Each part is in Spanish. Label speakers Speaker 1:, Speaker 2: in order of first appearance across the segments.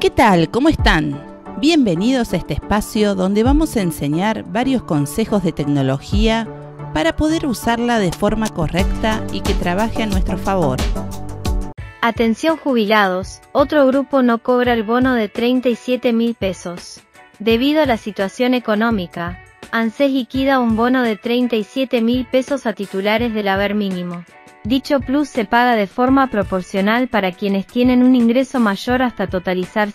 Speaker 1: ¿Qué tal? ¿Cómo están? Bienvenidos a este espacio donde vamos a enseñar varios consejos de tecnología para poder usarla de forma correcta y que trabaje a nuestro favor.
Speaker 2: Atención jubilados, otro grupo no cobra el bono de 37.000 pesos. Debido a la situación económica, ANSES liquida un bono de 37.000 pesos a titulares del haber mínimo. Dicho plus se paga de forma proporcional para quienes tienen un ingreso mayor hasta totalizar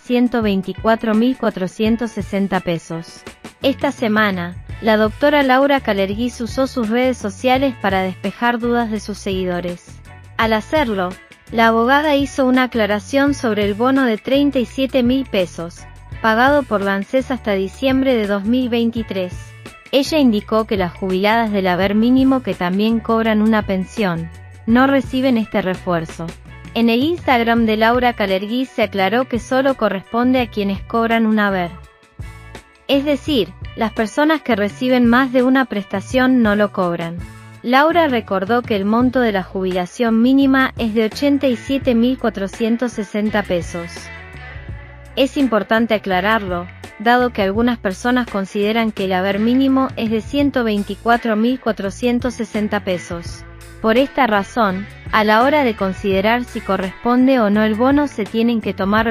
Speaker 2: 124.460 pesos. Esta semana, la doctora Laura Calerguís usó sus redes sociales para despejar dudas de sus seguidores. Al hacerlo, la abogada hizo una aclaración sobre el bono de 37.000 pesos, pagado por la ANSES hasta diciembre de 2023. Ella indicó que las jubiladas del haber mínimo que también cobran una pensión, no reciben este refuerzo. En el Instagram de Laura Calerguís se aclaró que solo corresponde a quienes cobran un haber. Es decir, las personas que reciben más de una prestación no lo cobran. Laura recordó que el monto de la jubilación mínima es de 87.460 pesos. Es importante aclararlo, dado que algunas personas consideran que el haber mínimo es de 124.460 pesos. Por esta razón, a la hora de considerar si corresponde o no el bono se tienen que tomar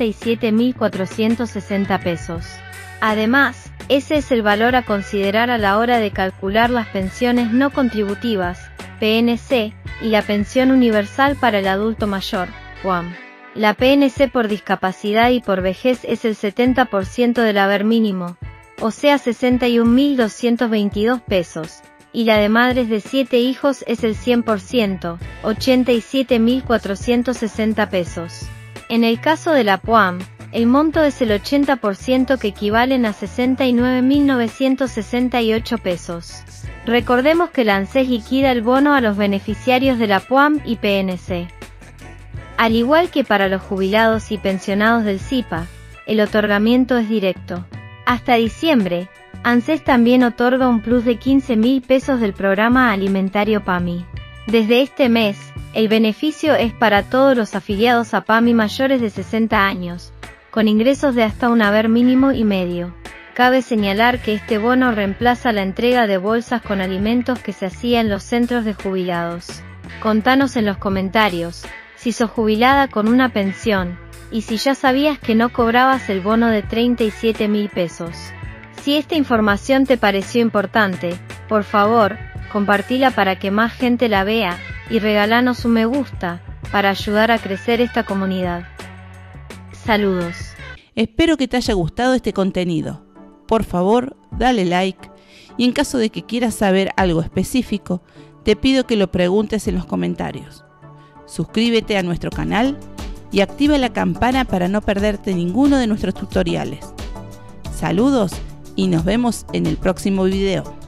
Speaker 2: 87.460 pesos. Además, ese es el valor a considerar a la hora de calcular las pensiones no contributivas, PNC, y la pensión universal para el adulto mayor, PUAM. La PNC por discapacidad y por vejez es el 70% del haber mínimo, o sea 61.222 pesos. Y la de madres de 7 hijos es el 100%, 87.460 pesos. En el caso de la PUAM, el monto es el 80% que equivalen a 69.968 pesos. Recordemos que la ANSES liquida el bono a los beneficiarios de la PUAM y PNC. Al igual que para los jubilados y pensionados del SIPA, el otorgamiento es directo. Hasta diciembre, ANSES también otorga un plus de 15.000 pesos del programa alimentario PAMI. Desde este mes, el beneficio es para todos los afiliados a PAMI mayores de 60 años, con ingresos de hasta un haber mínimo y medio. Cabe señalar que este bono reemplaza la entrega de bolsas con alimentos que se hacía en los centros de jubilados. Contanos en los comentarios si sos jubilada con una pensión, y si ya sabías que no cobrabas el bono de 37.000 pesos. Si esta información te pareció importante, por favor, compartila para que más gente la vea, y regalanos un me gusta, para ayudar a crecer esta comunidad. Saludos.
Speaker 1: Espero que te haya gustado este contenido. Por favor, dale like, y en caso de que quieras saber algo específico, te pido que lo preguntes en los comentarios. Suscríbete a nuestro canal y activa la campana para no perderte ninguno de nuestros tutoriales. Saludos y nos vemos en el próximo video.